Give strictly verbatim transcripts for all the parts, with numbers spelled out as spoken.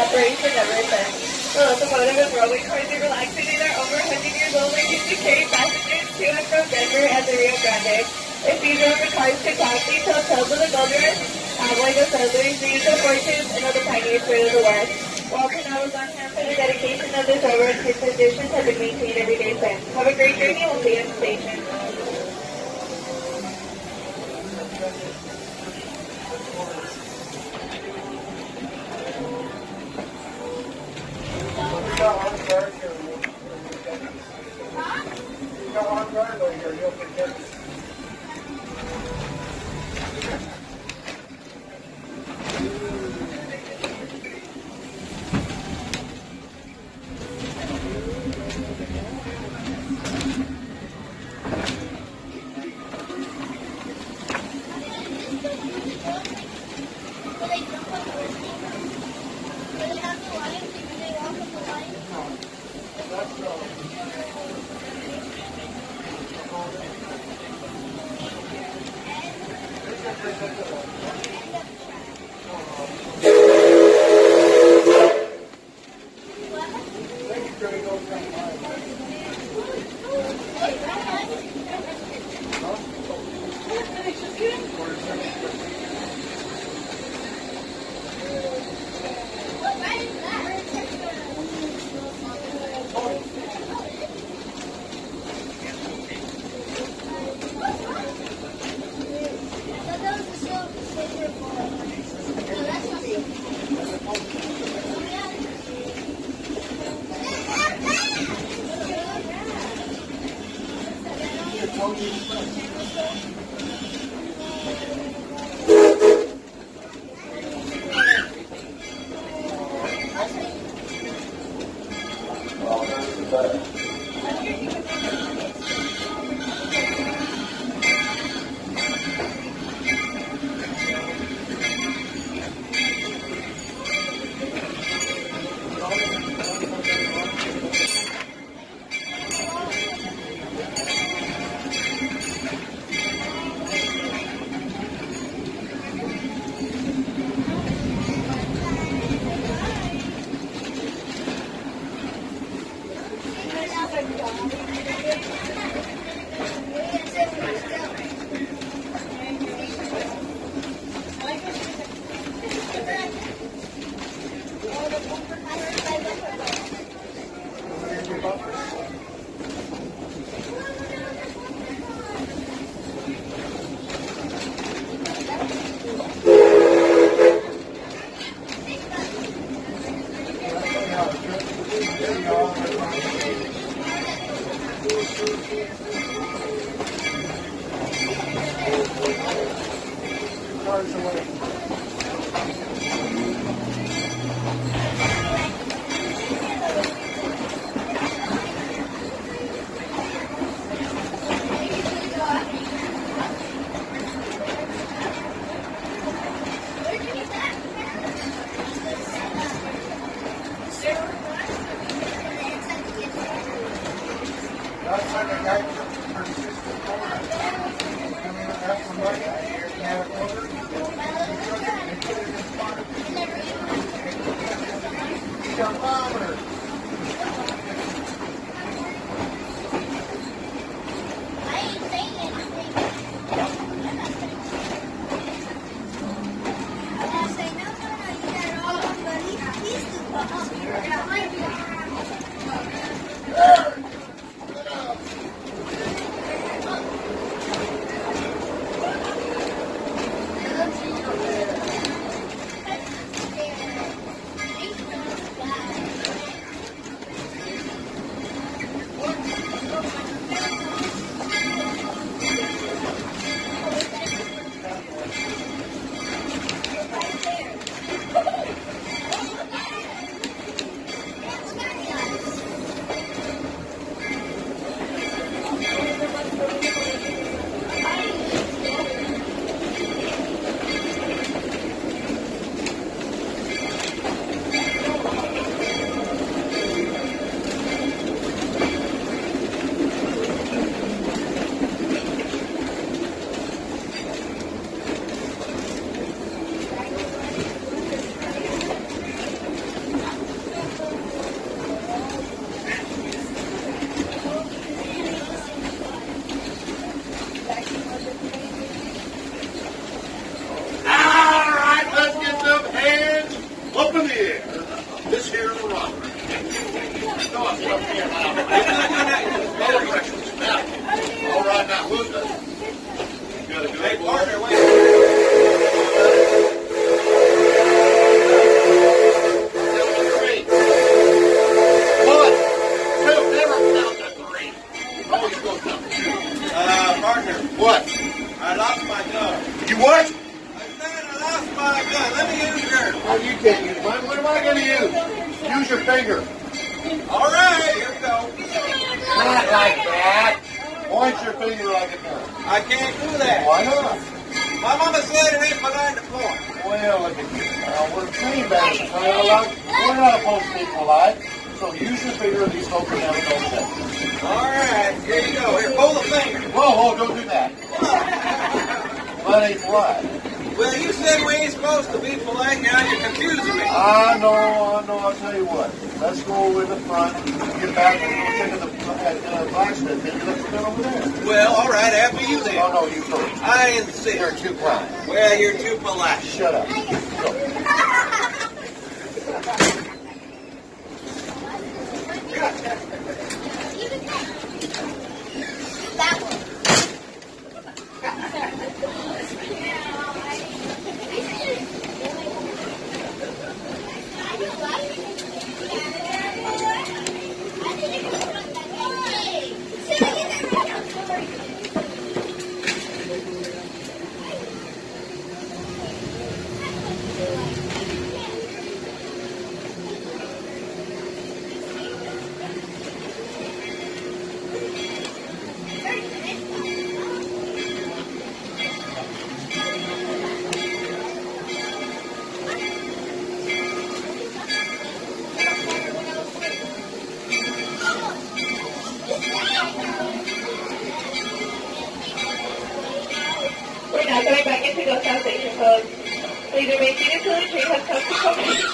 operation never ends. The locomotive and railway cars are relaxing and are over one hundred years old and used to carry passengers to and from Denver and the Rio Grande. If these railroad cars could constantly tell tales of the gold rush, traveling the settlers, the use of fortunes, and of the pioneers further to the west. Welcome now is on hand for the dedication of this railroad. His traditions have been maintained every day since. Have a great journey. We'll see you at the station. You what? I said I lost my gun. Let me use yours. Oh, you can't use mine. What am I going to use? Use your finger. All right, here we go. Not like that. Point your finger like a gun. I can't do that. Why not? My mama said it ain't polite to point. Well, look at you. Uh, we're clean bastards. We're not allowed- we're not supposed to be polite. So use your finger and these folks are never going to say. All right, here you go. Here, pull the finger. Whoa, whoa, don't do that. That ain't polite. Well, you said we ain't supposed to be polite. Now you're confusing me. I know, I know. I'll tell you what. Let's go over in the front, get back and go check at the at, uh, blacksmith. Maybe let's go over there. Well, all right, after you then. Oh, no, you first. I insist. You're too kind. Well, you're too polite. Shut up. Go. That one. We're now going back into Ghost Town Station Code. Please remain seated until the train has come to completion.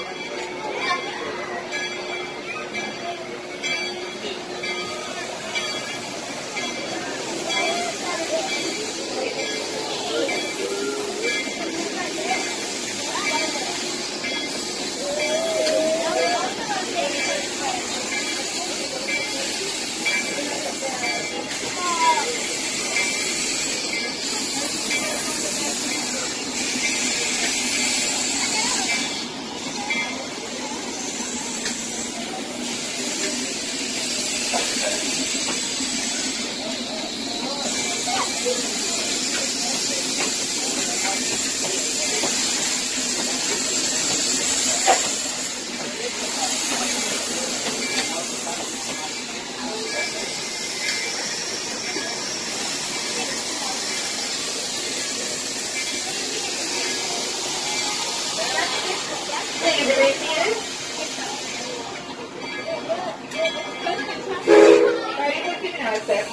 Please remain seated. Starting with the announcement.